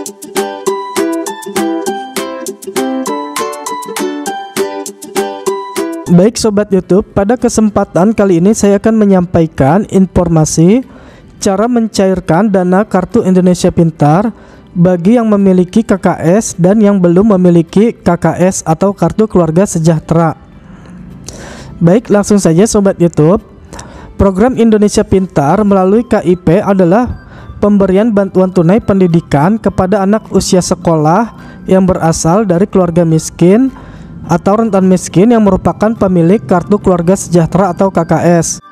Baik Sobat YouTube, pada kesempatan kali ini saya akan menyampaikan informasi cara mencairkan dana Kartu Indonesia Pintar bagi yang memiliki KKS dan yang belum memiliki KKS atau Kartu Keluarga Sejahtera. Baik, langsung saja Sobat YouTube. Program Indonesia Pintar melalui KIP adalah pemberian bantuan tunai pendidikan kepada anak usia sekolah yang berasal dari keluarga miskin atau rentan miskin yang merupakan pemilik Kartu Keluarga Sejahtera atau KKS.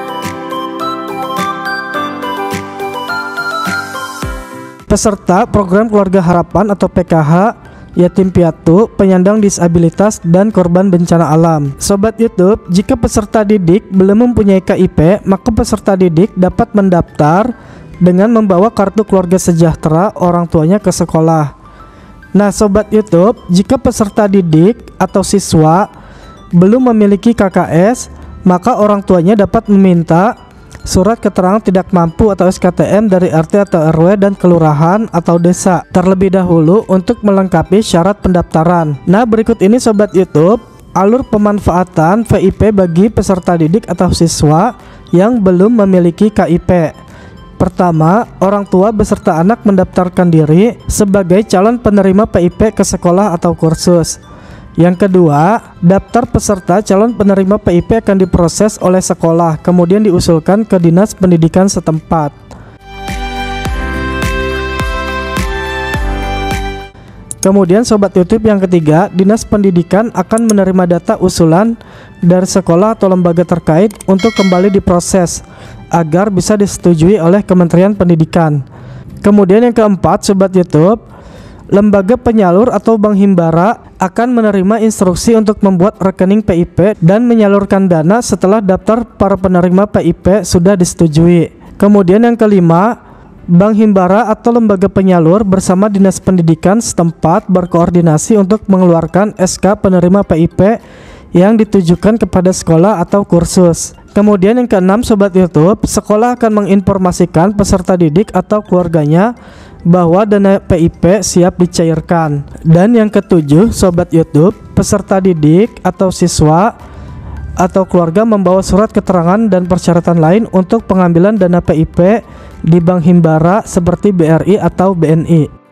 Peserta program Keluarga Harapan atau PKH, yatim piatu, penyandang disabilitas, dan korban bencana alam. Sobat YouTube, jika peserta didik belum mempunyai KIP, maka peserta didik dapat mendaftar dengan membawa Kartu Keluarga Sejahtera orang tuanya ke sekolah. Nah Sobat YouTube, jika peserta didik atau siswa belum memiliki KKS, maka orang tuanya dapat meminta surat keterangan tidak mampu atau SKTM dari RT atau RW dan kelurahan atau desa terlebih dahulu untuk melengkapi syarat pendaftaran. Nah berikut ini Sobat YouTube, alur pemanfaatan VIP bagi peserta didik atau siswa yang belum memiliki KIP. Pertama, orang tua beserta anak mendaftarkan diri sebagai calon penerima PIP ke sekolah atau kursus. Yang kedua, daftar peserta calon penerima PIP akan diproses oleh sekolah, kemudian diusulkan ke Dinas Pendidikan setempat. Kemudian Sobat YouTube, yang ketiga, Dinas Pendidikan akan menerima data usulan dari sekolah atau lembaga terkait untuk kembali diproses agar bisa disetujui oleh Kementerian Pendidikan. Kemudian yang keempat Sobat YouTube, lembaga penyalur atau bank himbara akan menerima instruksi untuk membuat rekening PIP dan menyalurkan dana setelah daftar para penerima PIP sudah disetujui. Kemudian yang kelima, bank himbara atau lembaga penyalur bersama Dinas Pendidikan setempat berkoordinasi untuk mengeluarkan SK penerima PIP yang ditujukan kepada sekolah atau kursus. Kemudian yang keenam Sobat YouTube, sekolah akan menginformasikan peserta didik atau keluarganya bahwa dana PIP siap dicairkan. Dan yang ketujuh Sobat YouTube, peserta didik atau siswa atau keluarga membawa surat keterangan dan persyaratan lain untuk pengambilan dana PIP di bank himbara seperti BRI atau BNI.